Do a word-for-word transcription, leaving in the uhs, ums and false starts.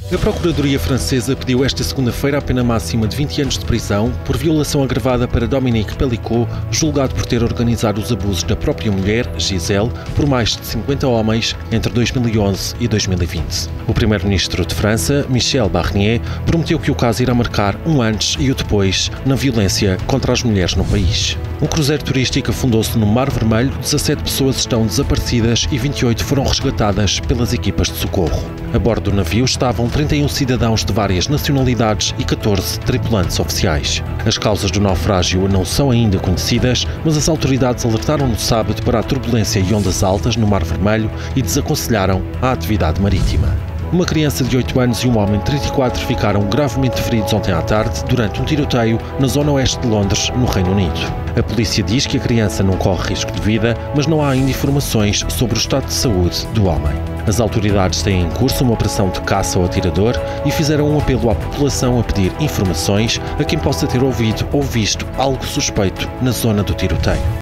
A Procuradoria Francesa pediu esta segunda-feira a pena máxima de vinte anos de prisão por violação agravada para Dominique Pellicot, julgado por ter organizado os abusos da própria mulher, Gisèle, por mais de cinquenta homens entre dois mil e onze e dois mil e vinte. O primeiro-ministro de França, Michel Barnier, prometeu que o caso irá marcar um antes e o depois na violência contra as mulheres no país. Um cruzeiro turístico afundou-se no Mar Vermelho, dezassete pessoas estão desaparecidas e vinte e oito foram resgatadas pelas equipas de socorro. A bordo do navio estavam trinta e um cidadãos de várias nacionalidades e catorze tripulantes oficiais. As causas do naufrágio não são ainda conhecidas, mas as autoridades alertaram no sábado para a turbulência e ondas altas no Mar Vermelho e desaconselharam a atividade marítima. Uma criança de oito anos e um homem de trinta e quatro ficaram gravemente feridos ontem à tarde durante um tiroteio na zona oeste de Londres, no Reino Unido. A polícia diz que a criança não corre risco de vida, mas não há ainda informações sobre o estado de saúde do homem. As autoridades têm em curso uma operação de caça ao atirador e fizeram um apelo à população a pedir informações a quem possa ter ouvido ou visto algo suspeito na zona do tiroteio.